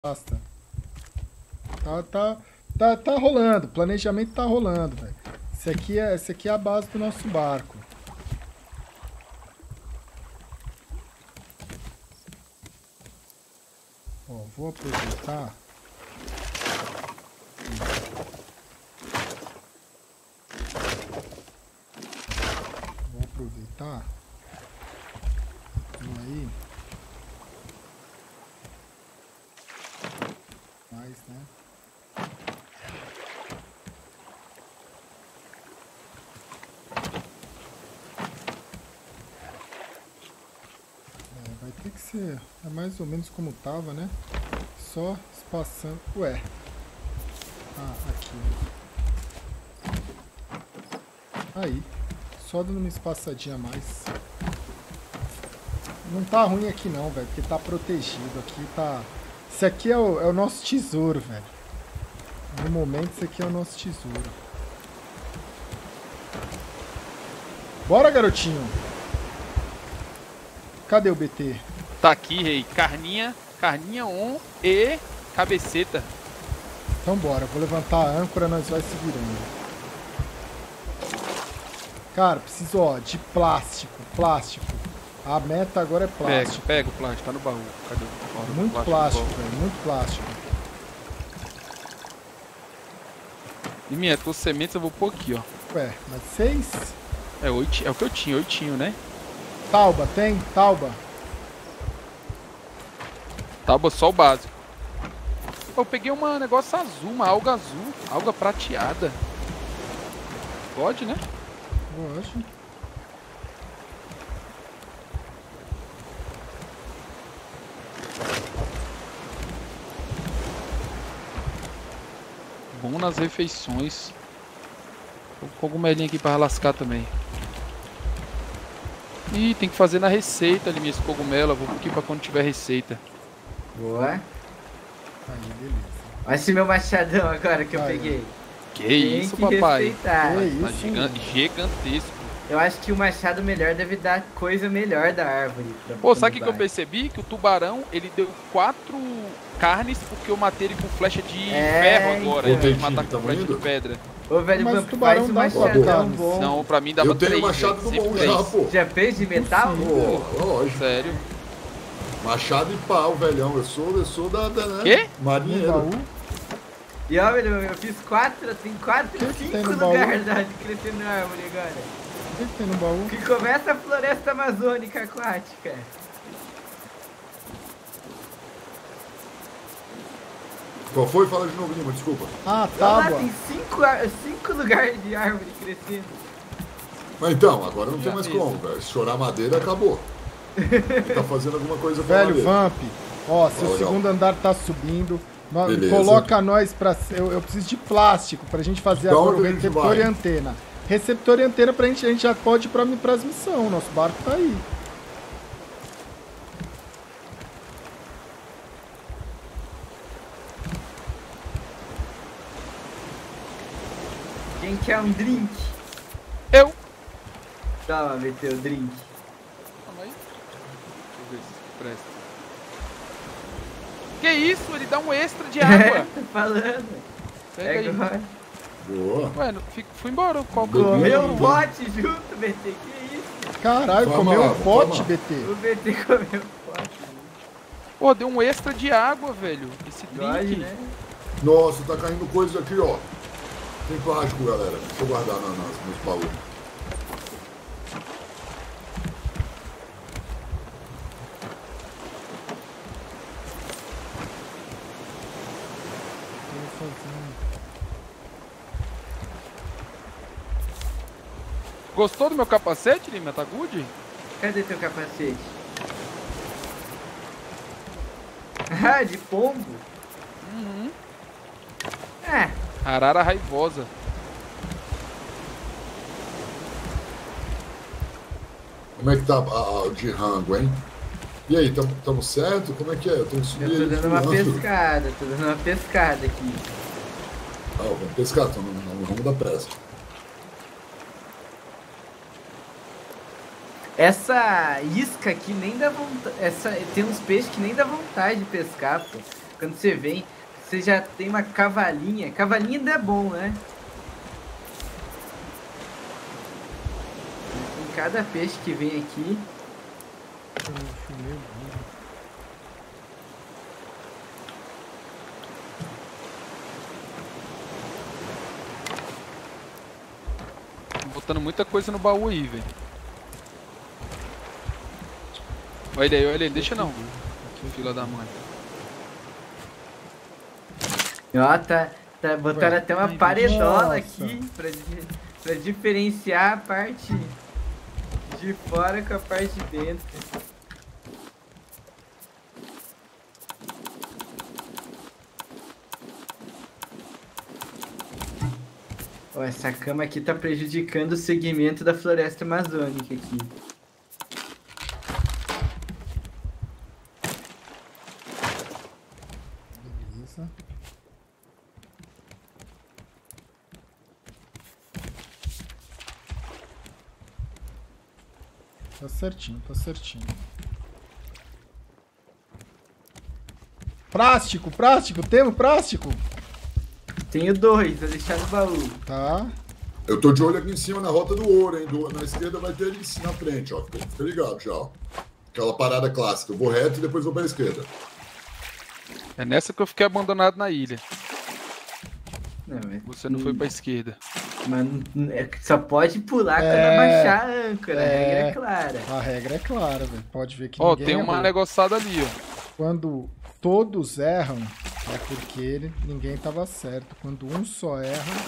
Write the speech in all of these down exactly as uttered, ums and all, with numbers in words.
Basta. Tá, tá, tá, tá rolando. O planejamento tá rolando, velho. Esse aqui é, esse aqui é a base do nosso barco. Ó, vou aproveitar. Vou aproveitar. E aí. Mais, né? É, vai ter que ser. É mais ou menos como tava, né? Só espaçando. Ué. Ah, aqui. Aí. Só dando uma espaçadinha a mais. Não tá ruim aqui não, velho. Porque tá protegido. Aqui tá... Esse aqui é o, é o nosso tesouro, velho. No momento, esse aqui é o nosso tesouro. Bora, garotinho. Cadê o B T? Tá aqui, rei. Carninha, carninha on e cabeceta. Então bora. Vou levantar a âncora, nós vai se virando. Cara, preciso, ó, de plástico. Plástico. A meta agora é plástico. Pega, pega o plástico. Tá no baú. Cadê o baú? Muito plástico, plástico, velho. Muito plástico. E minha, tuas sementes eu vou pôr aqui, ó. Ué, mas seis? É, oito, é o que eu tinha, oitinho, né? Tauba, tem? Tauba? Tábua só o básico. Eu peguei um negócio azul, uma alga azul. Alga prateada. Pode, né? Pode. Bom nas refeições. Tô com cogumelinho aqui pra lascar também. Ih, tem que fazer na receita ali, minha cogumelo. Vou aqui pra quando tiver receita. Boa. Aí, beleza. Olha esse meu machadão agora que eu Aí, peguei. Que Tem isso, que papai? respeitar. Que Tá isso, gigan- gigantesco. Eu acho que o machado melhor deve dar coisa melhor da árvore. Pra, Pô, sabe o que, pra que eu percebi? Que o tubarão, ele deu quatro carnes porque eu matei ele com flecha de É, ferro agora. então. Em vez de Ô, matar Dentinho, com flecha tá de pedra. Ô, velho, Mas Bump, o tubarão faz um dá machadão quatro. bom. Não, pra mim dava Eu tenho três. machado velho, do sempre bom três. já, pô. Já fez de metal? Pô, lógico. Sério. Machado e pau, velhão. Eu sou, eu sou da, da né? Quê? No Marinheiro. baú? E ó, velho, eu fiz quatro, tem quatro, Que que tem cinco no baú? lugares da- de crescer na árvore agora. O que, que tem no baú? Que começa a floresta amazônica aquática. Qual foi? Fala de novo, Lima, desculpa. Ah, Olha lá, tábua. tem cinco, ar- cinco lugares de árvore crescendo. Mas então, agora não tem Já mais fiz. como, velho. Se chorar madeira, acabou. Ele tá fazendo alguma coisa com a Velho, madeira. Vamp. Ó, seu Ó, legal. segundo andar tá subindo. No- Beleza. Coloca nós pra... Eu, eu preciso de plástico pra gente fazer Pra agora o onde a gente receptor vai? e antena. Receptor e antena pra gente, a gente já pode ir pra, pras missões. Nosso barco tá aí. Quem quer um drink? Eu. Toma, meteu o drink. Calma aí. Deixa eu ver se presta. Que isso? Ele dá um extra de água. Tô falando. Pega aí. agora. Boa. Ué, não, fico- fui embora. Qual que Comeu Comeu Hum. um pote junto, B T, que isso? Caralho, Toma, comeu um toma. pote, B T. O B T comeu um pote. Pô, deu um extra de água, velho. Esse Dodge, drink. né? Nossa, tá caindo coisa aqui, ó. Tem plástico, galera. Deixa eu guardar na, nas, nos baús. Tô fazendo. Gostou do meu capacete, Lima? Tá good? Cadê teu capacete? Ah, de pombo? Uhum. É, Arara raivosa. Como é que tá a, a, o de rango, hein? E aí, tamo, tamo certo? Como é que é? Eu tenho que subir eu tô ele dando uma voando. pescada, tô dando uma pescada aqui. Ah, vamos pescar, tô no, no rumo da pesca. Essa isca aqui nem dá vontade. Essa, tem uns peixes que nem dá vontade de pescar, pô. Quando você vem, você já tem uma cavalinha. Cavalinha ainda é bom, né? Em cada peixe que vem aqui... Eu fui meio burro. Tô botando muita coisa no baú aí, velho. Olha aí, olha aí, deixa não. Fila da mãe. Ó, tá, tá botaram Ué, até uma ai, paredola nossa. aqui pra, di- pra diferenciar a parte de fora com a parte de dentro. Ó, essa cama aqui tá prejudicando o segmento da floresta amazônica aqui. Beleza. Tá certinho, tá certinho. Plástico, plástico, temos plástico? Tenho dois, vou deixar no baú. Tá. Eu tô de olho aqui em cima na rota do ouro, hein? Do- na esquerda vai ter ali na frente, ó. Fica, fica ligado já, ó. Aquela parada clássica. Eu vou reto e depois vou pra esquerda. É nessa que eu fiquei abandonado na ilha. Não, mas, Você não foi pra esquerda. mas não- é que só pode pular É, quando abaixar a âncora, a é. regra é clara. A regra é clara, velho. Pode ver que Ó, ninguém tem uma errou. negociada ali, ó. Quando todos erram, é porque ele, ninguém tava certo. Quando um só erra,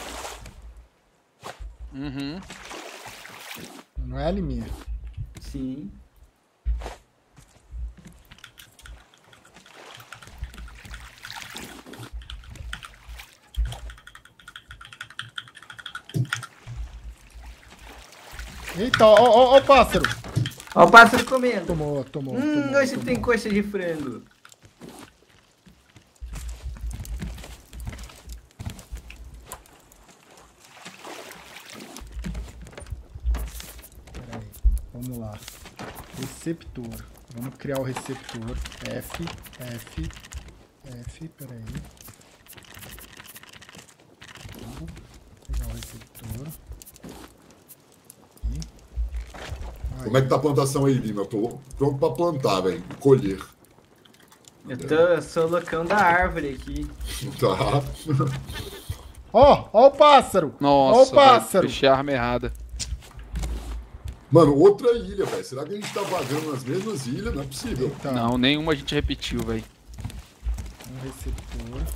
Uhum. não é a Limir. Sim. Eita, ó, ó, ó o pássaro. Ó o pássaro comendo. Tomou, tomou, Hum, tomou, hoje tomou. tem coxa de frango. Pera aí, vamos lá. Receptor. Vamos criar o receptor. F, F, F, peraí. Vamos pegar o receptor. Aqui. Aí. Como é que tá a plantação aí, Lima? Eu tô pronto pra plantar, velho. E colher. Eu, tô, eu sou o loucão da árvore aqui. Tá. Ó, ó o pássaro! Nossa, ó o pássaro! velho, fechei a arma errada. Mano, outra ilha, velho. Será que a gente tá vagando nas mesmas ilhas? Não é possível. Tá, Não, nenhuma a gente repetiu, velho. um receptor.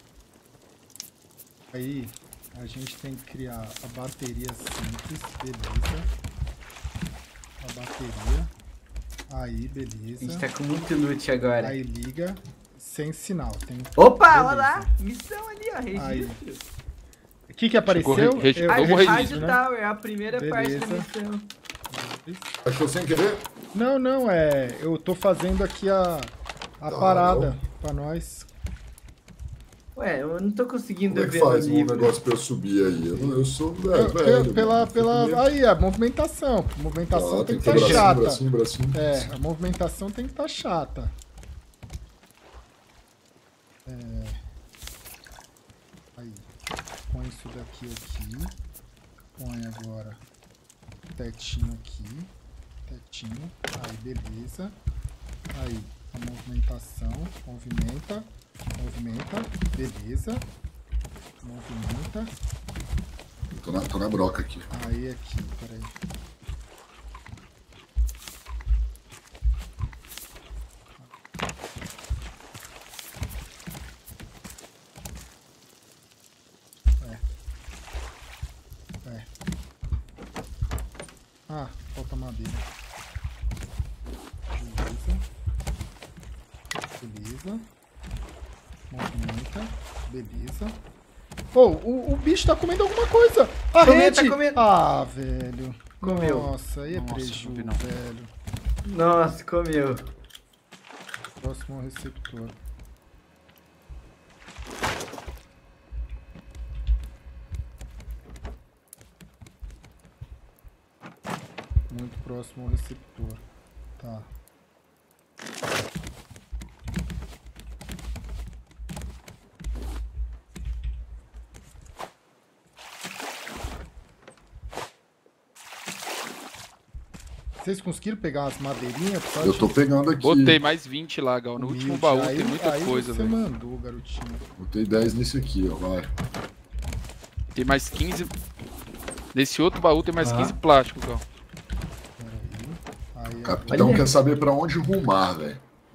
Aí, a gente tem que criar a bateria simples, beleza. A bateria. Aí, A gente beleza. tá com muito loot agora. Aí liga, sem sinal. Tem... Opa, Beleza. olha lá. Missão ali, ó. Registro. O que que apareceu? re- regi- Eu- Novo Rádio, registro, Rádio né? Tower, a primeira parte da Beleza. missão. Achou sem querer? Não, não, é. Eu tô fazendo aqui a, a Tá, parada não. pra nós. Ué, eu não tô conseguindo Como é que ver no faz um livro. negócio pra eu subir aí? Eu, não- eu sou Pe- velho, pe- velho. pela, mano. pela, Fico meio- aí, a movimentação. A movimentação Ah, tem que ter estar bracinho, chata. bracinho, bracinho. É, a movimentação tem que estar chata. É... Aí, põe isso daqui aqui. Põe agora tetinho aqui. Tetinho. Aí, beleza. Aí, a movimentação. Movimenta. Movimenta. Beleza. Movimenta. Tô na, tô na broca aqui. Aí, aqui, peraí. É. Ah, falta madeira. Beleza. Beleza. Movimenta. Beleza. Oh, o, o bicho tá comendo alguma coisa. A Comendo, rede. tá comendo. Ah, velho. Comeu. Nossa, aí é Nossa, preju, não vi não. velho. Nossa, comeu. Próximo ao receptor. Muito próximo ao receptor. Tá. Vocês conseguiram pegar umas madeirinhas? Pode... Eu tô pegando aqui. Botei mais vinte lá, Gal. No último baú aí, tem muita aí coisa, você velho. mandou, garotinho. Botei dez nesse aqui, ó, vai. Tem mais quinze... Nesse outro baú tem mais Ah. quinze plásticos, Gal. Aí, O agora... capitão Olha. quer saber pra onde rumar, velho.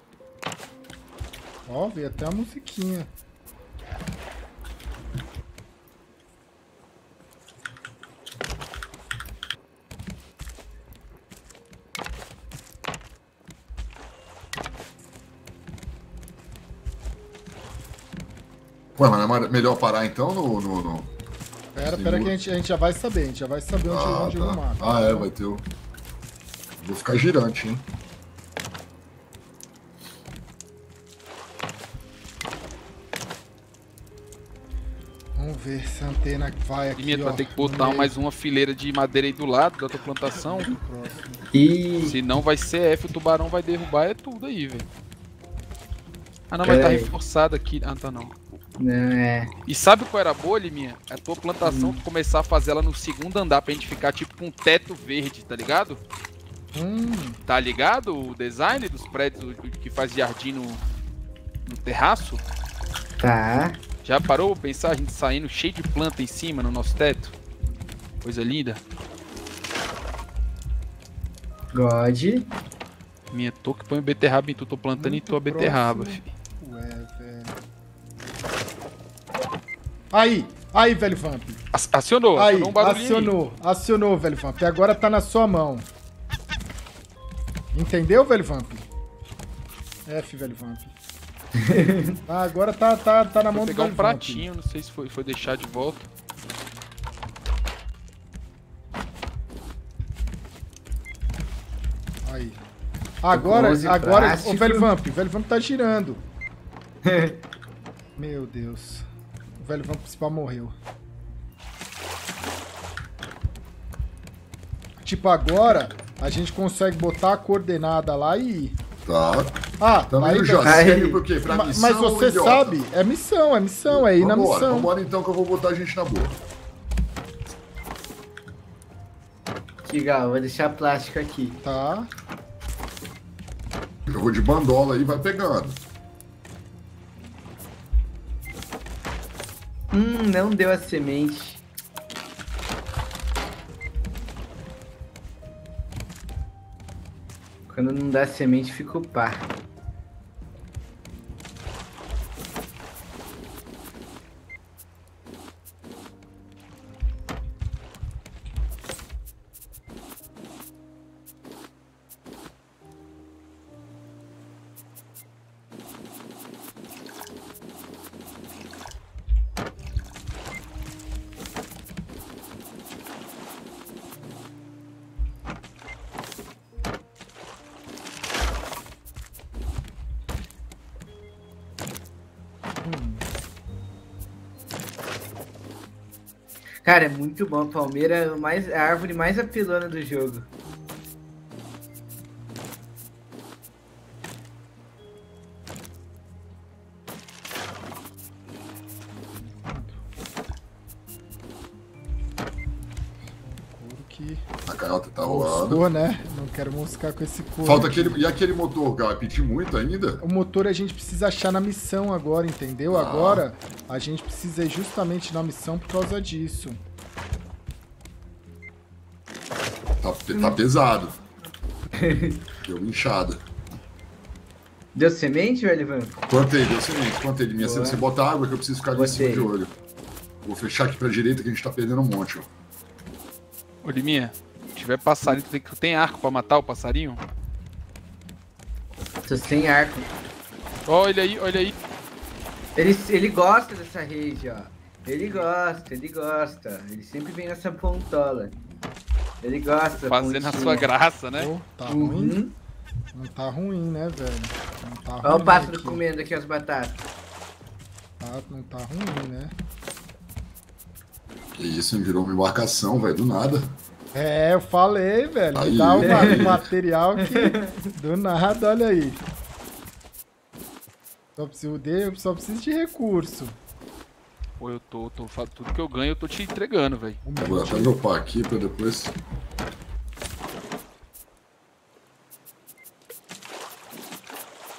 Ó, veio até a musiquinha. Ué, mas não é melhor parar então no... no, no... Pera, Sim, pera o- que a gente, a gente já vai saber, a gente já vai saber onde, Ah, onde tá. arrumar. Ah, é, vai ter o... Vou ficar girante, hein. Vamos ver se a antena vai aqui, Limita, ó. vai ter que no botar meio. mais uma fileira de madeira aí do lado da tua plantação. Próximo. E Senão vai ser F, o tubarão vai derrubar, é tudo aí, velho. Ah não, mas Pera tá aí. reforçado aqui. Ah, tá não. não é. E sabe qual era a boa, Liminha? A tua plantação, tu começar a fazer ela no segundo andar pra gente ficar tipo com um teto verde, tá ligado? Hum, Tá ligado o design dos prédios do- do- que faz jardim no, no terraço? Tá. Já parou pra pensar a gente saindo cheio de planta em cima no nosso teto? Coisa linda. God. Minha touca põe beterraba em tu, tô plantando em Muito tua beterraba, próximo. filho. ué, velho. Aí, aí, velho Vamp. Ac- Acionou, Aí, acionou um barulhinho. acionou, acionou, velho Vamp. Agora tá na sua mão. Entendeu, velho Vamp? F, velho Vamp. Ah, agora tá, tá, tá na Aí. mão Vou do pegar velho um Vamp. pratinho, não sei se foi, foi deixar de volta. Aí. Agora, onze agora, plástico. o velho Vamp, o velho Vamp tá girando. Meu Deus. O velho Vamp principal morreu. Tipo, agora a gente consegue botar a coordenada lá e ir. Tá. Ah, Também aí, o já Aí. serve por quê? Pra Ma- missão mas você idiota? sabe, é missão, é missão, é ir na Vambora, missão. vambora então que eu vou botar a gente na boa. Que legal, vou deixar plástico aqui. Tá. Eu vou de bandola aí, vai pegando. Hum, não deu a semente. Quando não dá semente, fica o pá. Cara, é muito bom. Palmeira é o mais, a árvore mais apelona do jogo. Couro que A canhota tá rolando. moscou, né? Não quero moscar com esse couro. Falta aqui. aquele. E aquele motor, Gal? Vai pedir muito ainda? O motor a gente precisa achar na missão agora, entendeu? Ah. Agora a gente precisa ir justamente na missão por causa disso. Tá, tá pesado. Deu inchada. Deu semente, velho Ivan? Plantei, deu semente, plantei de minha. Se Boa. você botar água que eu preciso ficar ali em cima Botei. de olho. Vou fechar aqui pra direita que a gente tá perdendo um monte, ó. Ô, Liminha, se tiver passarinho, tu tem, que- tem arco pra matar o passarinho? Tô sem arco. Olha aí, olha aí. Ele, ele gosta dessa rede, ó. Ele gosta, ele gosta. Ele sempre vem nessa pontola. Ele gosta. da Fazendo a pontinha. sua graça, né? Pô, tá ruim? Uhum. Não tá ruim, né, velho? Não tá ruim. Olha o pássaro aqui. comendo aqui as batatas. Tá, não tá ruim, né? Que isso, hein? Virou uma embarcação, velho, do nada. É, eu falei, velho. Aí. Dá o ma- material que do nada, olha aí. Só preciso de, só preciso de recurso. Pô, eu tô, tô, fa- tudo que eu ganho eu tô te entregando, velho. Um Vou até monte. dropar aqui pra depois.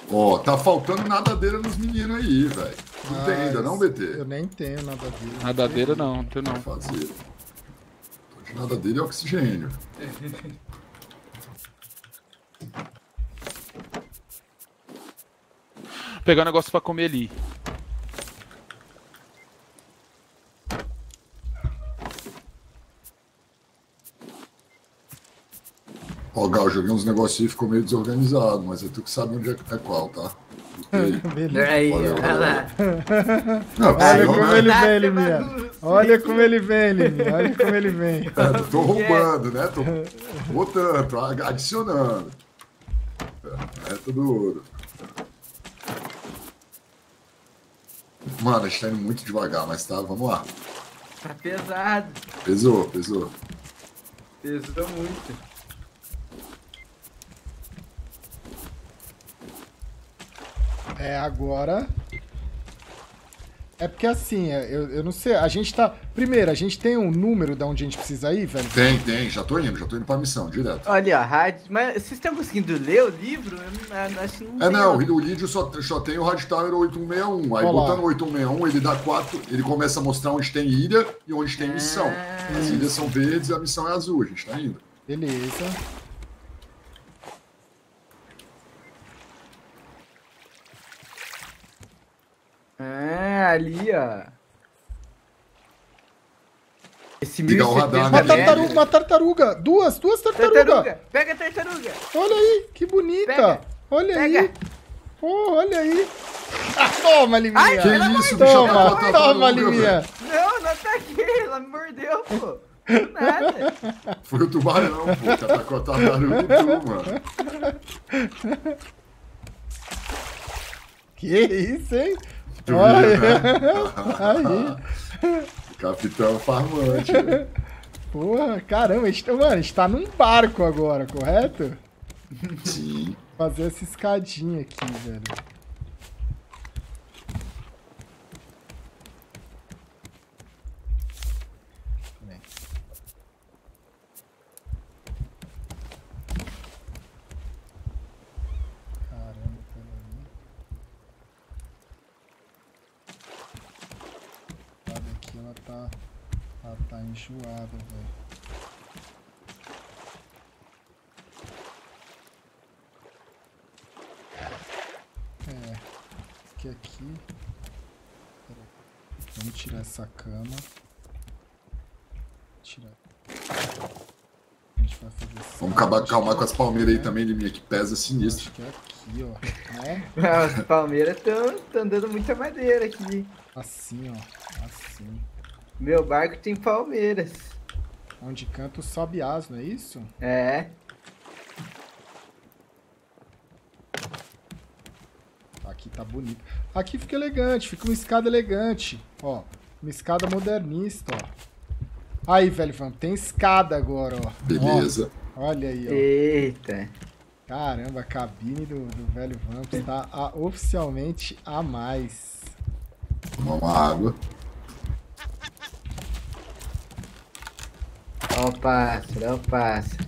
Ó, tá faltando nadadeira nos meninos aí, velho. Não tem ainda, não, B T? Eu nem tenho nadadeira. Nadadeira não, tu não. Vou fazer. Tô de nadadeira e oxigênio. Vou pegar um negócio pra comer ali. Ó, Gal, joguei uns negocinhos e ficou meio desorganizado, mas é tu que sabe onde é, é qual, tá? Beleza. Aí, Valeu, olha lá. Não, Olha senão, como né? ele Tá, vem, que Liminha. bagunça. Olha como ele vem, Liminha. Olha como ele vem. É, tô roubando, né? Tô botando, tô adicionando. É tudo ouro. Mano, a gente tá indo muito devagar, mas tá, vamos lá. Tá pesado. Pesou, pesou. Pesou muito. É, agora... É porque assim, é, eu, eu não sei, a gente tá... Primeiro, a gente tem um número de onde a gente precisa ir, velho? Tem, tem, já tô indo, já tô indo pra missão, direto. Olha, ó, rádio. Mas vocês estão conseguindo ler o livro? Eu não, eu acho que não É, tem, não, o Lídio só, só tem o Hard Tower oito um seis um. Aí Olha lá. botando o oito um seis um, ele dá quatro, ele começa a mostrar onde tem ilha e onde tem missão. Ah. As ilhas são verdes e a missão é azul, a gente tá indo. Beleza. Ah, ali, ó. Esse Liga o radar, Uma né? mil e setenta tartaruga, metros. uma tartaruga. Duas, duas tartarugas. Tartaruga! Pega a tartaruga! Olha aí, que bonita. Pega, Olha pega. aí. Oh, olha aí. Ah, toma, Liminha. Ai, Que ela isso, bicho? Toma, Atacou a toma, tartaruga, Liminha. velho. Não, não ataquei, ela me mordeu, pô. Do Nada. Foi o tubarão, pô, que atacou a tartaruga e tu, mano. Que isso, hein? Tu Olha. viu, né? Aí. Capitão Farmante. velho. Porra, caramba, a gente, tá- mano, a gente tá num barco agora, correto? Sim. Fazer essa escadinha aqui, velho. Bem. Caramba, peraí. A daqui ela tá, ela tá enjoada, velho. É, que aqui. Pera aí. Vamos tirar essa cama. Tirar. A gente vai fazer essa. Vamos acabar, acho calmar que com as é palmeiras aí aqui, também, Liminha, que pesa né? sinistro. Acho que é aqui, ó. Né? Ah, os Palmeiras estão dando muita madeira aqui. Assim, ó. Assim. Meu barco tem palmeiras. Onde canta o sobe as, não é isso? É. Aqui tá bonito. Aqui fica elegante, fica uma escada elegante. Ó, uma escada modernista, ó. Aí, velho, vamos, tem escada agora, ó. Beleza. Ó, olha aí, ó. Eita. Caramba, a cabine do, do velho Vamp está a- oficialmente a mais. Tomar uma água. Ó o pássaro, ó o pássaro.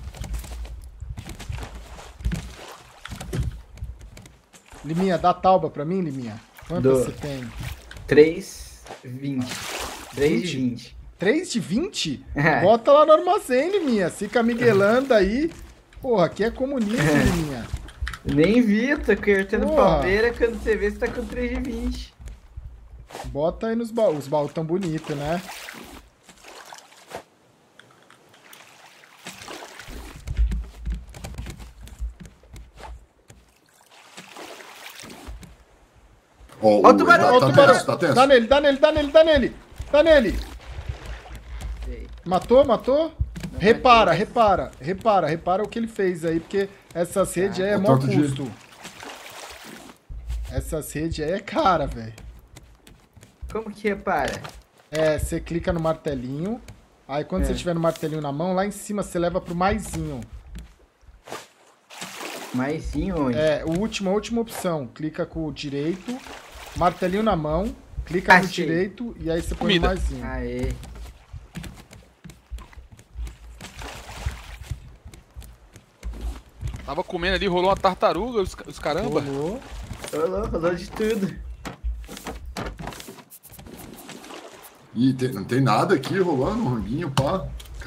Liminha, dá tauba pra mim, Liminha. Quanto Dou. você tem? três e vinte. três e vinte. três de vinte? É. Bota lá no armazém, Liminha. Fica miguelando aí. Porra, aqui é comunista, Liminha. Nem vi, eu tô cortando Porra. palmeira quando você vê, você tá com três de vinte. Bota aí nos baús. Os baús tão bonitos, né? Ó, Ó o tubarão, tá, Ó o tá tubarão. tenso, tá tenso. Dá nele, dá nele, dá nele, dá nele. Dá nele. Sei. Matou, matou? Não Repara, matei. repara, repara, repara o que ele fez aí, porque essas redes aí é Ó, mó tanto de- custo. Essas redes aí é cara, velho. Como que repara? É, você clica no martelinho, aí quando É. você tiver no martelinho na mão, lá em cima você leva pro maisinho. Mais sim onde? É, o último, a última opção, clica com o direito, martelinho na mão, clica no Achei. direito e aí você põe Comida. no maisinho. Aê. Tava comendo ali, rolou uma tartaruga, os, os caramba. Rolou. Rolou, rolou de tudo. Ih, tem- não tem nada aqui rolando, um ranguinho, pá.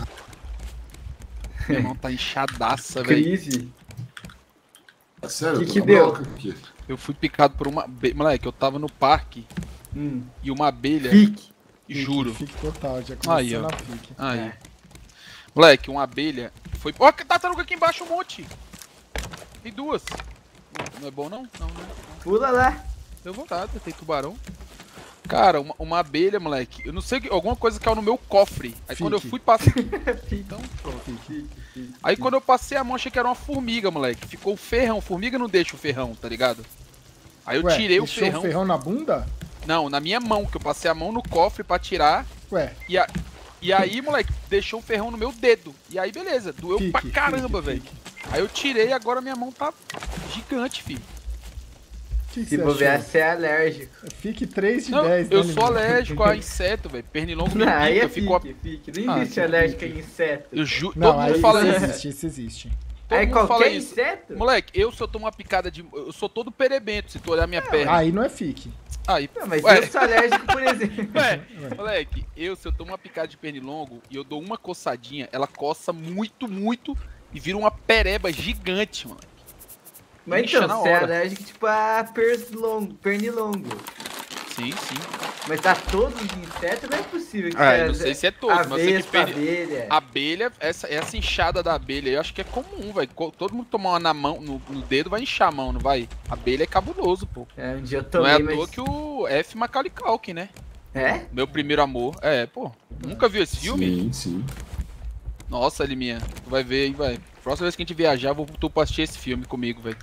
Minha mão tá inchadaça, velho. Crise. É sério, Que eu tô que na deu? broca aqui. Eu fui picado por uma abelha. Moleque, eu tava no parque Hum. e uma abelha. Fique. Juro. Fique total, já Aí, começou ó. na fique. Aí. É. Moleque, uma abelha foi. Ó, que tartaruga aqui embaixo, um monte. Tem duas. Não é bom, não? Não, né? Pula lá. Deu vontade, tem tubarão. Cara, uma, uma abelha, moleque. Eu não sei, que- alguma coisa caiu no meu cofre. Aí quando eu Fique. fui passar. Fique. Então, pronto. Fique, fique. Aí quando eu passei a mão, achei que era uma formiga, moleque. Ficou o ferrão. Formiga não deixa o ferrão, tá ligado? Aí eu Ué, tirei o deixou ferrão. o ferrão na bunda? Não, na minha mão, que eu passei a mão no cofre pra tirar. Ué, E, a... e aí, moleque, deixou o ferrão no meu dedo. E aí, beleza, doeu fique, pra caramba, fique, velho. fique. Aí eu tirei e agora minha mão tá gigante, filho. O que, que Se você bobear, achou? você é alérgico. Fique três de Não, dez, eu né, sou Lili? alérgico a inseto, velho. Pernilongo me Não, aí pica, é eu fico... fique, fique. Não Ah, existe fique, alérgico a fique. inseto. Eu ju... Não, Todo aí mundo fala isso isso. existe, isso existe. Todo Aí mundo fala qualquer isso. inseto? Moleque, eu se eu tomo uma picada de... Eu sou todo perebento, se tu olhar minha perna. Aí não é fique. Aí, Não, mas Ué. eu sou alérgico, por exemplo. Ué, Ué. moleque, eu se eu tomo uma picada de pernilongo e eu dou uma coçadinha, ela coça muito, muito e vira uma pereba gigante, mano. Mas Incha então, na você é hora. alérgico tipo a perslongo, pernilongo. Sim, sim. Mas tá todos os insetos, não é possível que Ah, você eu não sei se é todos, mas eu sei que Vespa, perne... abelha. abelha, essa, essa inchada da abelha, eu acho que é comum, velho. Co- Todo mundo tomar uma na mão, no, no dedo, vai inchar a mão, não vai? Abelha é cabuloso, pô. É, um dia eu Não tomei, é à mas... toa que o F. Macaulay Culkin, né? É? Meu primeiro amor. É, pô. Nunca viu esse filme? Sim, sim. Nossa, Liminha, tu vai ver aí, vai. Próxima vez que a gente viajar, eu vou tu pra assistir esse filme comigo, velho.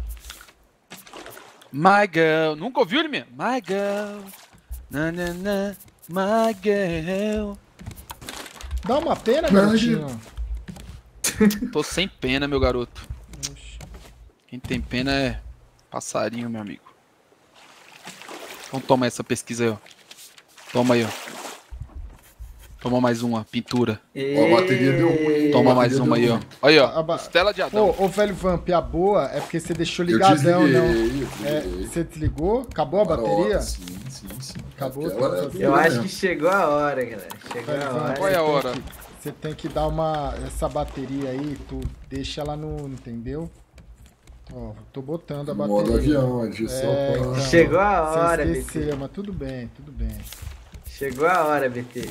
My girl. Nunca ouviu, Liminha? My girl. Na, na, na. My girl. Dá uma pena, Não, garotinho. Tô sem pena, meu garoto. Oxi. Quem tem pena é passarinho, meu amigo. Então toma essa pesquisa aí, ó. Toma aí, ó. Toma mais uma, pintura. Ó, a bateria deu ruim, hein? Toma A mais bateria uma aí, deu ó. ruim. Aí, A ó. ba- Costela de Adão. Ô, ô, velho Vamp, a boa é porque você deixou Eu ligadão, desliguei, não. eu É, desliguei. você desligou? Acabou a Para bateria? hora, Sim, sim, sim. Acabou, Aquela tem que é fazer. Eu dura acho mesmo. que chegou a hora, galera. Chegou Velho a Vamp, hora. Qual é a você tem hora? que- Você tem que dar uma... Essa bateria aí, tu deixa ela no... Entendeu? Ó, tô botando a Modo bateria. avião, a direção É, para- então. Chegou a hora, Você B esqueceu, T. mas tudo bem, tudo bem. Chegou a hora, B T.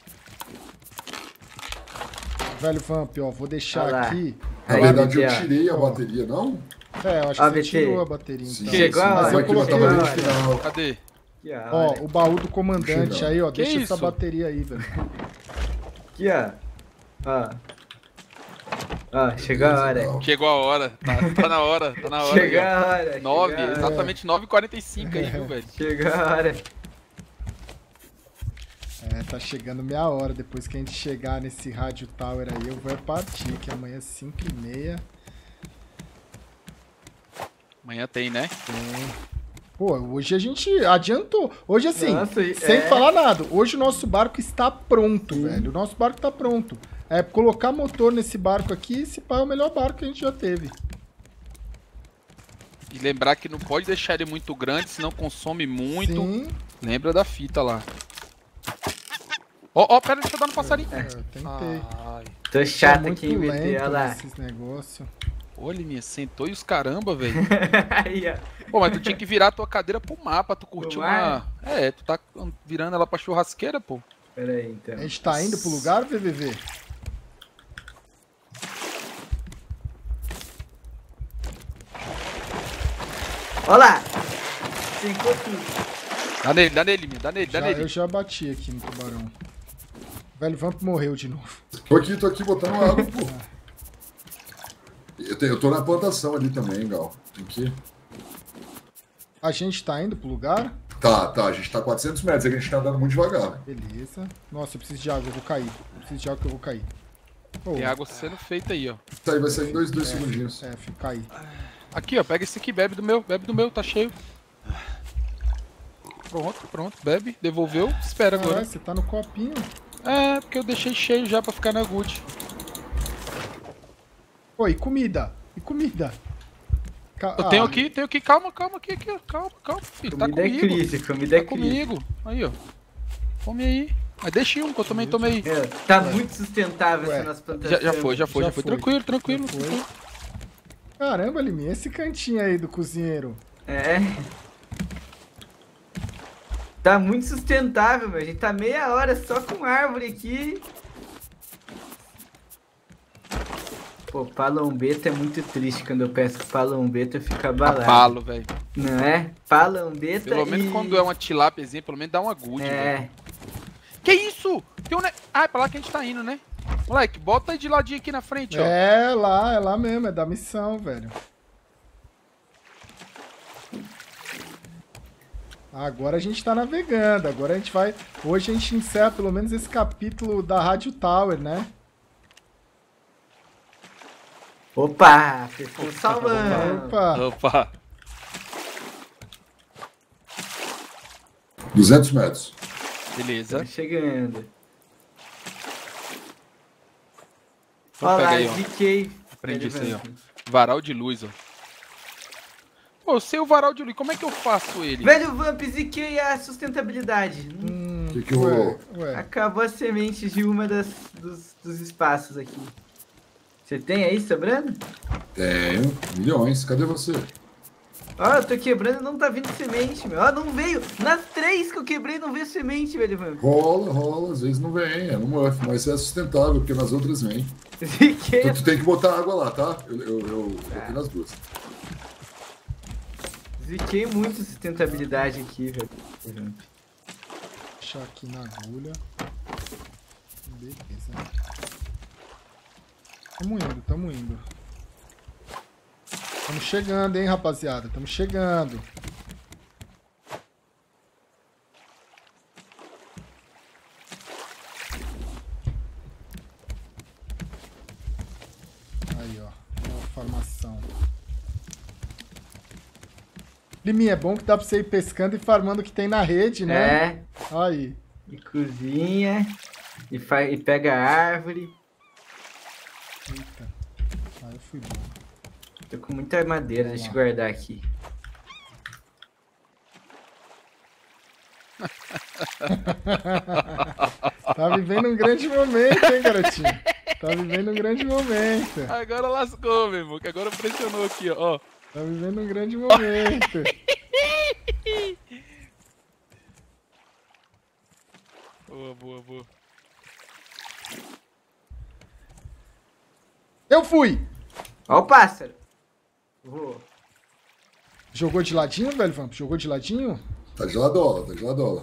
Velho Vamp, ó, vou deixar Olha lá. aqui. Na Aí, verdade, eu B T, ó. tirei a Ó. bateria, não? É, eu acho Ó, que você B T. tirou a bateria, Sim, então. Chegou a sim, hora. mas eu aqui vai coloquei estar a no hora. final. Cadê? Aqui, ó. Ó, olha. o baú do comandante Chegando. aí, ó. Que Deixa essa isso? bateria aí, velho. Aqui, ó. Ó. Ó, chegou a hora. Chegou a hora. Tá, tá na hora. Tá na hora. aí, Chegou ó. a hora. Nove, chegou a hora. exatamente nove e quarenta e cinco aí, viu, velho? Chegou a hora. É, tá chegando meia hora. Depois que a gente chegar nesse rádio tower aí, eu vou é partir, que amanhã é cinco e meia. Amanhã tem, né? Pô, hoje a gente adiantou. Hoje, assim, Nossa, e- sem é. falar nada, hoje o nosso barco está pronto, Sim. velho. O nosso barco tá pronto. É, colocar motor nesse barco aqui, esse pá é o melhor barco que a gente já teve. E lembrar que não pode deixar ele muito grande, senão consome muito. Sim, Lembra da fita lá. Ó, ó, pera, deixa eu dar no passarinho. é, eu tentei. Ai. Tô Tá chato muito aqui, B T. lento Olha lá. nesses negócios. Olha, minha, sentou e os caramba, velho. Aí, ó. Pô, mas tu tinha que virar a tua cadeira pro mapa, tu curtir Pro uma... mar? É, tu tá virando ela pra churrasqueira, pô. Pera aí, então. A gente tá indo pro lugar, V V V? Olha lá. Cinco tudo. Dá nele, dá nele, minha, dá nele, dá Já, nele. eu já bati aqui no tubarão. O velho Vamp morreu de novo. Tô aqui, tô aqui botando água, pô. Eu, tenho- eu tô na plantação ali também, Gal. Aqui. A gente tá indo pro lugar? Tá, tá, a gente tá a quatrocentos metros, é que a gente tá andando muito devagar. Beleza. Nossa, eu preciso de água, eu vou cair. Eu preciso de água que eu vou cair. Ô, Tem água sendo feita aí, ó. Tá, aí vai sair em dois, dois segundinhos. É, fica cair. Aqui, ó, pega esse aqui, bebe do meu, bebe do meu, tá cheio. Pronto, pronto, bebe, devolveu, espera Caralho, agora. você tá no copinho. É, porque eu deixei cheio já pra ficar na good. Oi, comida. E comida? Ca- Eu tenho ah, aqui, tenho aqui, calma, calma, aqui, aqui, ó, calma, calma, filho, tá Comida é comigo, crise, comida é tá crise. comigo, aí, ó, come aí, mas deixa um, que eu também tomei, É, tá muito sustentável Ué, essa nossa plantação. já, já foi, já foi, já, Já foi, foi. tranquilo, tranquilo, Já foi. tranquilo. Caramba, Liminha, esse cantinho aí do cozinheiro. É. Tá muito sustentável, meu. A gente tá meia hora só com árvore aqui. Pô, palombeta é muito triste quando eu pesco palombeta, eu fico abalado. Palo, velho, Não é? Palombeta pelo menos e... quando é uma tilápiazinha, pelo menos dá uma good, velho. É. Que isso? Tem um ne... Ah, é pra lá que a gente tá indo, né? Moleque, bota aí de ladinho aqui na frente, ó. É lá, é lá mesmo, é da missão, velho. Agora a gente tá navegando, agora a gente vai... Hoje a gente encerra pelo menos esse capítulo da Rádio Tower, né? Opa, pessoal salvando. Opa! Opa. duzentos metros. Beleza. Tô chegando. Então Olha pega lá, aí, ó. ziquei. Aprendi isso aí, ó. Velho Varal de luz, ó. Pô, eu sei o varal de luz, como é que eu faço ele? Velho Vamp, ziquei a sustentabilidade. Hum, Que que ué, rolou? ué. Acabou a semente de uma das, dos, dos espaços aqui. Você tem aí sobrando? Tenho. Milhões. Cadê você? Ó, eu tô quebrando e não tá vindo semente, meu. Ó, não veio. Nas três que eu quebrei não veio semente, velho Vamp. Rola, rola. Às vezes não vem. É no muff, mas é sustentável, porque nas outras vem. Ziquei. Então tu tem que botar água lá, tá? Eu, eu, eu botei nas duas. Ziquei muito sustentabilidade aqui, velho. Deixar aqui na agulha. Beleza. Tamo indo, tamo indo. Tamo chegando, hein, rapaziada. Tamo chegando. Aí, ó. Boa formação. Liminha, é bom que dá pra você ir pescando e farmando o que tem na rede, né? É, Aí. e cozinha, e, fa e pega a árvore. Eita. Aí eu fui bom. Tô com muita madeira, deixa eu guardar aqui. Tá vivendo um grande momento, hein, garotinho? Tá vivendo um grande momento. Agora lascou, meu irmão, que agora pressionou aqui, ó. Tá vivendo um grande momento. Boa, boa, boa. Eu fui! Ó o pássaro. Vou. Jogou de ladinho, velho, Vamp? Jogou de ladinho? Tá de ladola, tá de ladola.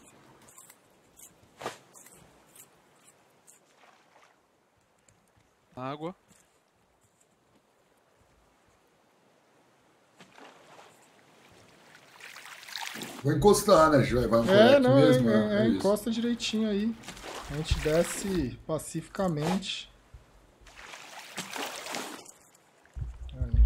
Água. Vou encostar, né? Vai vai ancorar É, aqui não, mesmo. é, né? é, É isso. encosta direitinho aí. A gente desce pacificamente. Aí.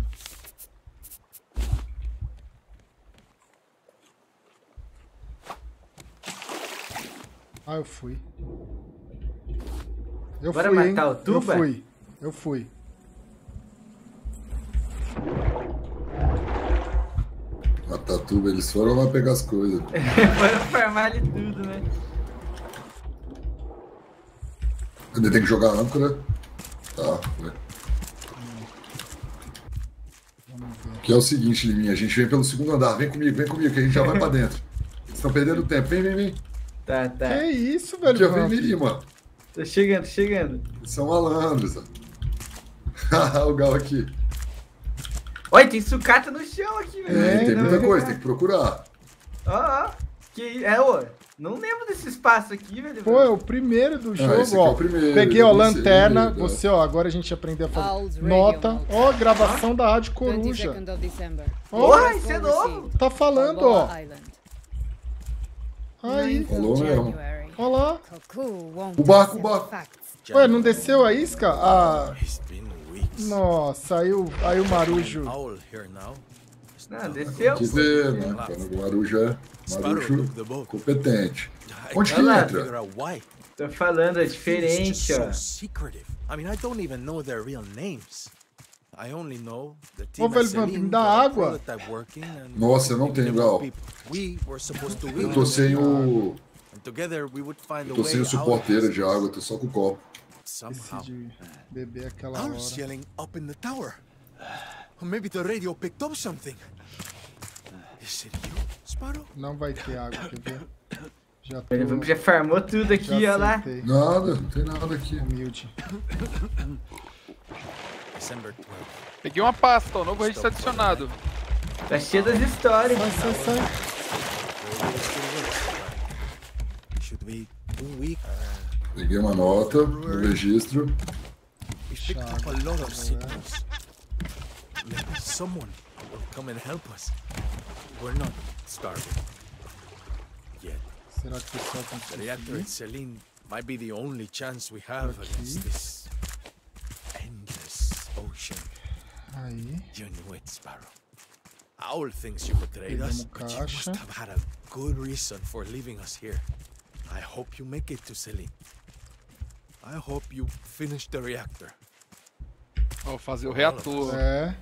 Ah, eu fui. Eu Bora fui, hein? matar o Eu Tuba? fui. Eu fui. A Tatuba, eles foram lá pegar as coisas. Bora farmar ali tudo, né? Ainda tem que jogar âncora. Tá, vai. Vamos ver. Que é o seguinte, Liminha, a gente vem pelo segundo andar. Vem comigo, vem comigo, que a gente já vai pra dentro. Eles estão perdendo tempo. Vem, vem, vem. Tá, tá. Que isso, Aqui, velho? ó, vem, Vamp? vem, Lima. Tô chegando, tô chegando. Eles são malandros, ó. o Gal aqui. Olha, tem sucata no chão aqui, velho. É, tem não, muita é. coisa, tem que procurar. Ó, ó. Que é, ô. Não lembro desse espaço aqui, velho. Pô, é o primeiro do jogo, esse aqui ó. é o primeiro, Peguei, ó, esse aí, lanterna. ó. Você, ó, agora a gente aprendeu a fazer. Owl's radio Nota. mode. Ó, gravação da Rádio Coruja. twenty-second of December. Ó, Porra, isso é novo. tá falando, ó. Balboa Island. Aí, ninth of Falou mesmo. January. ó lá. Cuckoo won't O barco, o accept barco. facts. Ué, não desceu a isca? Ah, It's been weeks. nossa, aí o, aí o Marujo. Owl here now. Não, desceu. Que ver, né? Quando o Marujo é Sparrow Marujo took the boat. competente. Onde que Olha lá. entra? Figure out why. Tô falando, é It's diferente, just ó. so secretive. I mean, I don't even know their real names. I only know the Ô, team at velho, Selene me dá got a água. prototype working and Nossa, eu não tenho, Gal. we were supposed to Eu win. tô sem o. And together we would find a Eu tô way sem o out of suporteira this. de água, eu tô só com o copo. Somehow. Decidi beber aquela hora. Owl's yelling up in the tower. Or maybe the radio picked up something. Is it you, Sparrow? Não vai ter água, quer ver? Já tô... Ele já farmou tudo aqui, já ó lá. aceitei. Nada, não tem nada aqui. Humilde. December twelfth. Peguei uma pasta, ó. Novo registro adicionado. Tá cheio das histórias. Sai, sai, sai. Should be one week. Peguei uma nota no registro. We picked up a lot of signals. Maybe someone will come and help us. We're not starving yet. Será que o pessoal The consegue reactor subir? at Selene might be the only chance we have against this endless ocean. Aí. You knew it, Sparrow. Owl thinks you betrayed us, Pegamos but you must caixa. have had a good reason for leaving us here. I hope you make it to Selene. I hope you finish the reactor. Vou fazer o reator. É.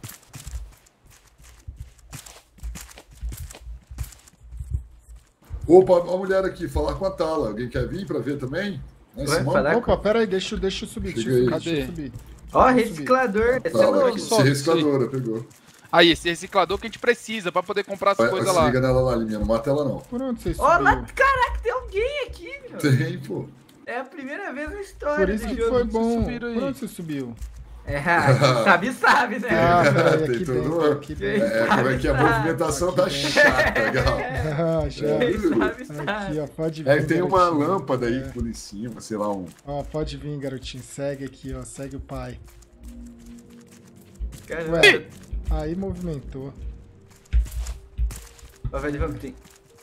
Opa, a mulher aqui, falar com a Tala. Alguém quer vir pra ver também? Né, Vai, Simão? falar- Opa, pera aí, deixa, eu- deixa eu subir, deixa eu Chega subir, aí. deixa eu Cadê? subir. Ó, Deixa eu reciclador. Esse é Tala, novo. aqui, Solta, recicladora, pegou. Aí, esse reciclador que a gente precisa pra poder comprar as Vai, coisas se lá. liga nela lá, Liminha, não mata ela não. Por onde você Ó, lá, subiu? caraca, tem alguém aqui, meu. Tem, pô. É a primeira vez na história Por isso do que jogo. foi bom. subiram aí. Por onde você subiu? É, quem sabe, sabe, né? Ah, peraí, Tem aqui todo dentro, um- aqui Quem dentro. É, como é que a sabe, movimentação tá Aqui dentro. chata, Gal. Ah, já. Quem sabe, sabe. Aqui, ó, pode vir, É que tem uma garotinho. lâmpada aí É. por em cima, sei lá, um. Ó, pode vir, garotinho. Segue aqui, ó. Segue o pai. Caramba. Ué. Aí movimentou. Ó, velho, vamos ter.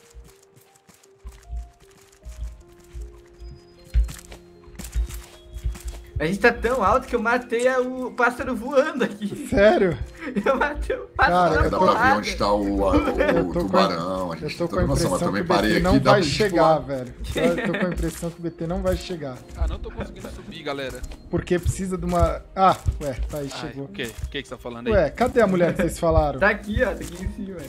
A gente tá tão alto que eu matei a- o pássaro voando aqui. Sério? Eu matei o Cara, pássaro É, na dá pra ver porrada. onde tá o, a- Eu o tô com a- tubarão. A Eu gente tô tem com a toda noção, impressão mas que também o parei B T aqui não dá vai pra gente chegar, voar. velho. Eu tô com a impressão que o B T não vai chegar. Ah, não tô conseguindo subir, galera. Porque precisa de uma... Ah, ué, tá aí, Ai, chegou. o que? O que que você tá falando aí? Ué, cadê a mulher que vocês falaram? Tá aqui, ó. Tá aqui em cima.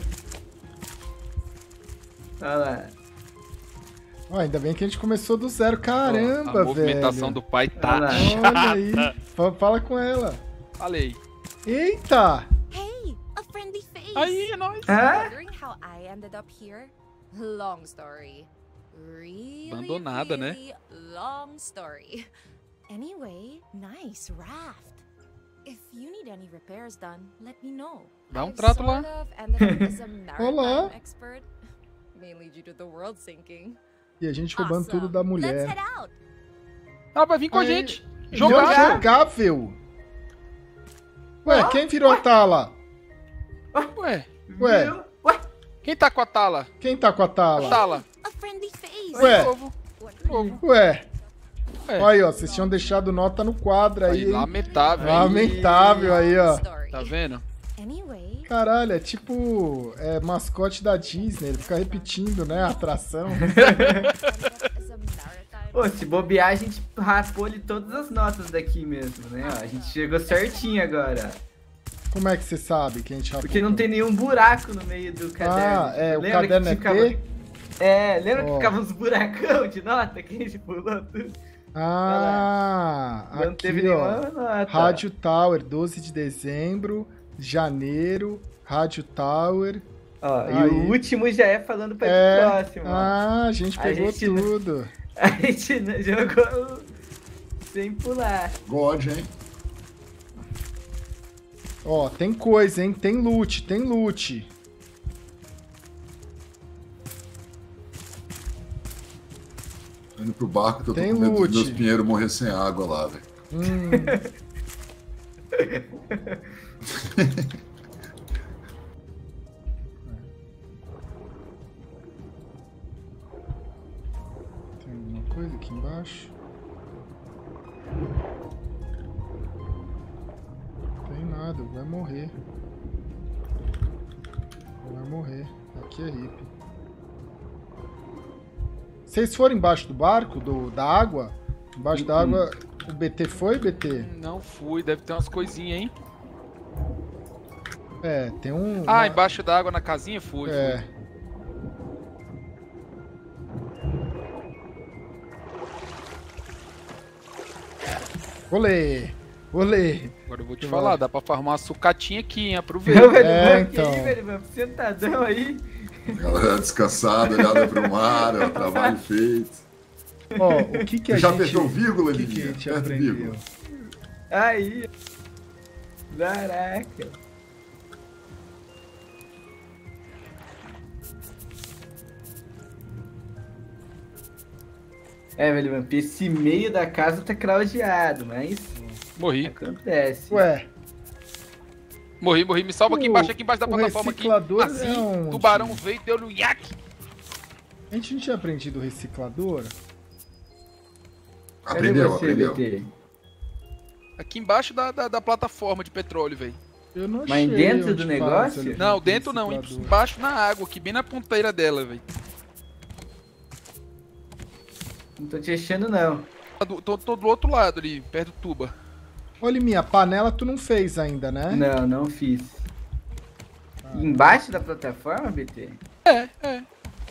Olha lá. Ó, ainda bem que a gente começou do zero. Ó, Caramba, a movimentação velho. do pai tá. Olha lá. Olha aí. Fa- Fala com ela. Falei. Eita! Hey, a friendly face. Aí, é nóis. Hã? Wondering how I ended up here? Long story. Really, Abandonada, né? really long story. Anyway, nice raft. If you need any repairs done, let me know. Dá um I trato sort lá. of ended up as a Olá. maritime expert, mainly due to the world sinking. E a gente roubando Awesome. tudo da Let's mulher. head out. Ela vai vir com a Aí, gente. Jogar. Jogar. Jogável. Ué, quem virou a Tala? Ué, Ué. Viu? Ué. quem tá com a Tala? Quem tá com a A Tala? Tala. A friendly face. Ué. Novo. Novo. Ué. Ué. Olha aí, ó. Vocês tinham deixado nota no quadro aí, Aí, hein? lamentável. hein? Lamentável aí, ó. Story. Tá vendo? Anyway, Caralho, é tipo é, mascote da Disney. Ele fica repetindo, né? A atração. ended up as a maritime Pô, se bobear, a gente raspou ali todas as notas daqui mesmo, né? Ó, a gente chegou certinho agora. Como é que você sabe que a gente Porque não tem nenhum buraco no meio do caderno. Ah, é. O Lembra que caderno é ficava- T? É, lembra que Ó. ficava uns buracão de nota que a gente pulou tudo? Ah, Não aqui, teve ó. nenhuma nota. Rádio Tower, doze de dezembro, janeiro, Rádio Tower. Ó, Aí. e o último já é falando pra É, ir pro próximo. ó. ah, a gente A pegou gente não- tudo. A gente não jogou sem pular. God, hein? Ó, tem coisa, hein? Tem loot, tem loot. Tô indo pro barco que eu tô Tem com medo dos loot. meus pinheiros morrer sem água lá, velho. Hum. Tem alguma coisa aqui embaixo? Tem nada, vai morrer. Vai morrer. Aqui é hippie. Vocês foram embaixo do barco, do, da água? Embaixo da água, o B T foi, B T? Não fui, deve ter umas coisinhas, hein? É, tem um... Ah, uma- embaixo da água na casinha foi. É. Olê! Olê! Agora eu vou te Que falar, vai. dá pra farmar uma sucatinha aqui, hein? Aproveita. Velho É, Vamp, então. aí, velho Vamp, sentadão aí. Galera descansada, olhada pro mar, ó, trabalho feito. Ó, o que que a Já gente... apertou vírgula, O que que a Livinha? gente Aperta aprendeu? vírgula. Aí. Caraca. É, velho Vamp, esse meio da casa tá craudiado, mas Morri. acontece. Ué, Morri, morri. Me salva aqui O- embaixo, aqui embaixo da o plataforma aqui. reciclador Assim, é onde? tubarão veio e deu no iaque. a gente não tinha aprendido o reciclador? Cadê Aprendeu, você, aprendeu. B T? Aqui embaixo da, da, da plataforma de petróleo, velho. Eu não Mas achei dentro onde do faz negócio? ali o Não, dentro não. reciclador. Embaixo na água, aqui bem na ponteira dela, velho. Não tô te achando, não. Tô, tô, tô do outro lado ali, perto do tuba. Olha, minha panela tu não fez ainda, né? Não, não fiz. Embaixo da plataforma, B T? É, é.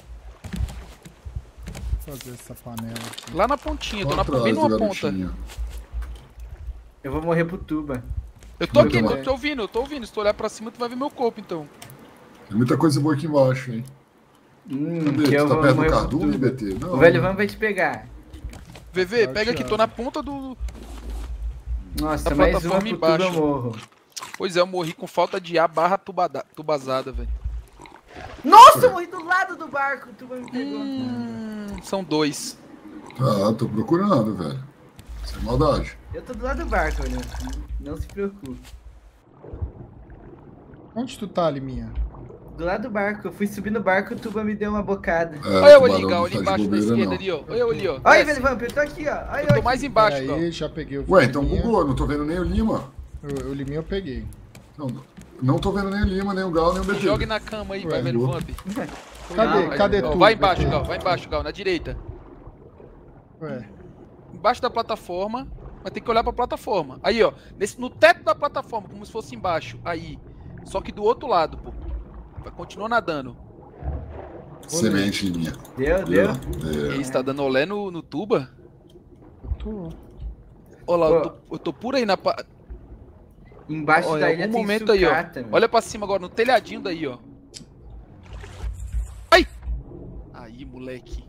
Vou fazer essa panela aqui. Lá na pontinha, tô na, Atrás bem do numa ponta. garotinho. Eu vou morrer pro tuba. Eu tô aqui, Muito tô, bem. tô ouvindo, eu tô ouvindo. Se tu olhar pra cima, tu vai ver meu corpo, então. Tem muita coisa boa aqui embaixo, hein? Hum, Cadê? que eu Tu tá vou perto do morrer pro cardume, tuba. B T? Não. O velho Van vai te pegar. V V, Tá pega aqui, chato. tô na ponta do... Nossa, Da mais uma plataforma pro tuba eu embaixo. morro. Pois é, eu morri com falta de ar barra tubada, tubazada, velho. Nossa, eu morri do lado do barco. O tuba me pegou. Hum, são dois. Tá, tô procurando, velho. Sem maldade. Eu tô do lado do barco, olha. Não se preocupe. Onde tu tá, Liminha? Do lado do barco. Eu fui subir no barco, o tuba me deu uma bocada. É, Olha eu tubarão ali, Gal, não ali tá de embaixo da bobeira, esquerda não. ali, ó. Olha eu ali, ó. Olha, Desce. velho Vamp, eu tô aqui, ó. Olha Eu eu tô aqui. mais embaixo, Gal. Aí, já peguei o Ué, então Liminha. bugou, não tô vendo nem o Lima. O, o Liminha eu peguei. Não, não tô vendo nem o Lima, nem o Gal, nem o B T. Jogue na cama aí, Ué, vai vendo o boa. Vamp. Cadê? Não, Cadê Ó, tu? vai embaixo, B T? Gal, vai embaixo, Gal, na direita. Ué, Embaixo da plataforma, vai ter que olhar pra plataforma. Aí, ó, nesse, no teto da plataforma, como se fosse embaixo. Aí. Só que do outro lado, pô. Vai continuar nadando. Semente, Liminha. Deu, deu. É. E aí, você tá dando olé no, no tuba? eu tô. Olha lá, eu Pô. tô, eu tô por aí na... pa- Embaixo Ó, em da ilha algum tem momento aí, ó. sucata, meu. Olha pra cima agora, no telhadinho daí, ó. Ai! Aí, moleque.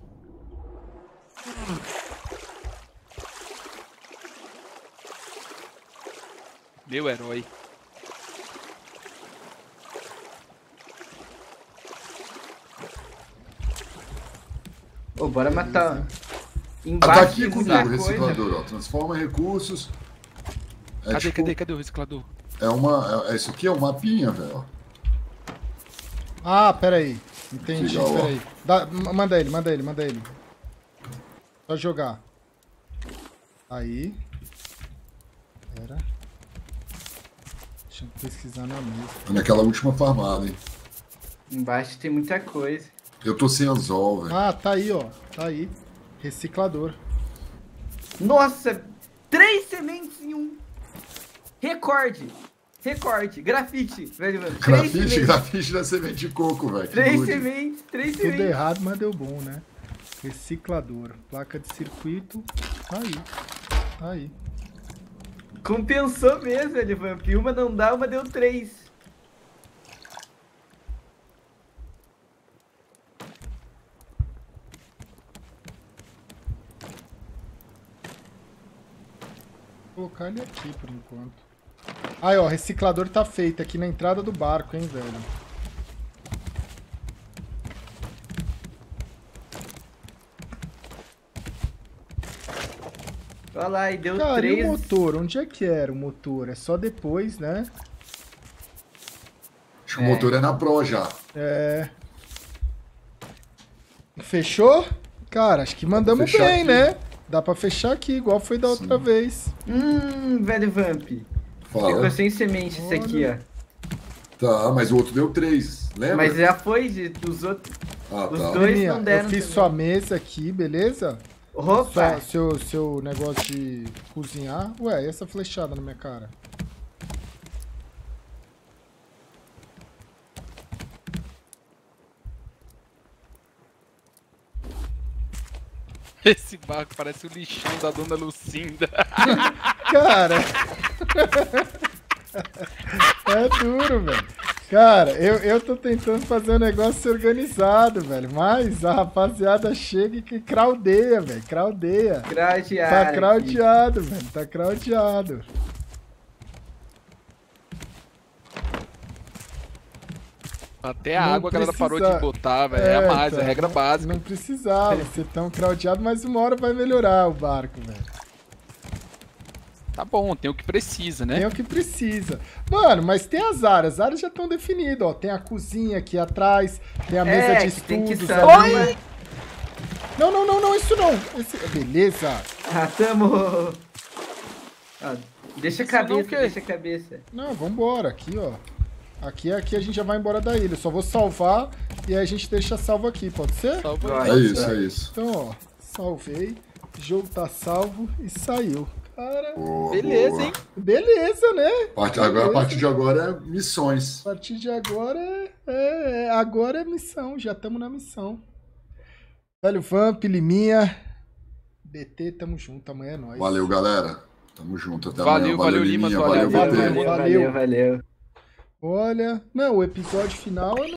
Meu herói. Ô, bora matar. Ah, Embaixo tá aqui tem comigo, muita o coisa. reciclador, ó. Transforma em recursos. É Cadê, tipo, cadê, cadê o reciclador? É uma. É, isso aqui é um mapinha, velho. ó. Ah, peraí. Entendi, Legal, ó. peraí. Dá, ma- manda ele, manda ele, manda ele. Só jogar. Aí. Pera. Deixa eu pesquisar na mesa. É naquela última farmada, hein? Embaixo tem muita coisa. Eu tô sem anzol, velho. Ah, tá aí, ó. Tá aí. Reciclador. Nossa! Três sementes em um. Recorde. Recorde. Grafite, velho, mano. Três Grafite, sementes. grafite da semente de coco, velho. que Três good. sementes, três Tudo sementes. errado, mas deu bom, né? Reciclador. Placa de circuito. Tá aí. Tá aí. Compensou mesmo, ele Vamp. Uma não dá, uma deu três. Vou colocar ele aqui por enquanto. Aí, ó, reciclador tá feito aqui na entrada do barco, hein, velho. Olha lá, e deu Cara, três. e o motor? Onde é que era o motor? É só depois, né? Acho que o motor é na Pro já. É. Fechou? Cara, acho que mandamos Fechar bem, aqui. né? Dá pra fechar aqui, igual foi da outra vez. Hum, velho Vamp. Fala. Ficou sem semente isso aqui, ó. Tá, mas o outro deu três, lembra? Mas já foi de, dos outros. Ah, os tá. dois- Liminha, não deram eu fiz também. sua mesa aqui, beleza? Opa! Sua, seu, seu negócio de cozinhar. Ué, e essa flechada na minha cara? Esse barco parece o lixão da dona Lucinda. Cara. É duro, velho. Cara, eu, eu tô tentando fazer um negócio organizado, velho. Mas a rapaziada chega e que craudeia, velho. Craudeia. Craudeado. Tá craudeado, velho. Tá craudeado. Até a Não água a galera parou precisa- de botar, velho. É, a mais, então, é regra não- básica. Não precisava ser tão craudeado, mas uma hora vai melhorar o barco, velho. Tá bom, tem o que precisa, né? Tem o que precisa. Mano, mas tem as áreas. As áreas já estão definidas, ó. Tem a cozinha aqui atrás, tem a mesa É, de que tem que estudos saber. ali. Oi! Não, não, não, não, isso não. Esse- Beleza. Ah, tamo. Ah, deixa a Isso não cabeça, o quê? deixa a cabeça. Não, vambora. Aqui, ó. Aqui, aqui a gente já vai embora da ilha. Eu só vou salvar e aí a gente deixa salvo aqui, pode ser? Salva Vai. aí. É isso, é isso. Então, ó. Salvei. O jogo tá salvo e saiu. Cara, Boa, Beleza, boa. hein? beleza, né? Parte- agora, a partir de agora é missões. A partir de agora é, é- é- agora é missão, já estamos na missão. Velho Vamp, Liminha, B T, tamo junto, amanhã é nóis. Valeu, galera. Tamo junto. Até Valeu, amanhã. valeu, Lima, Liminha. valeu, Valeu, valeu. B T. Valeu, valeu, valeu. Olha, não, o episódio final eu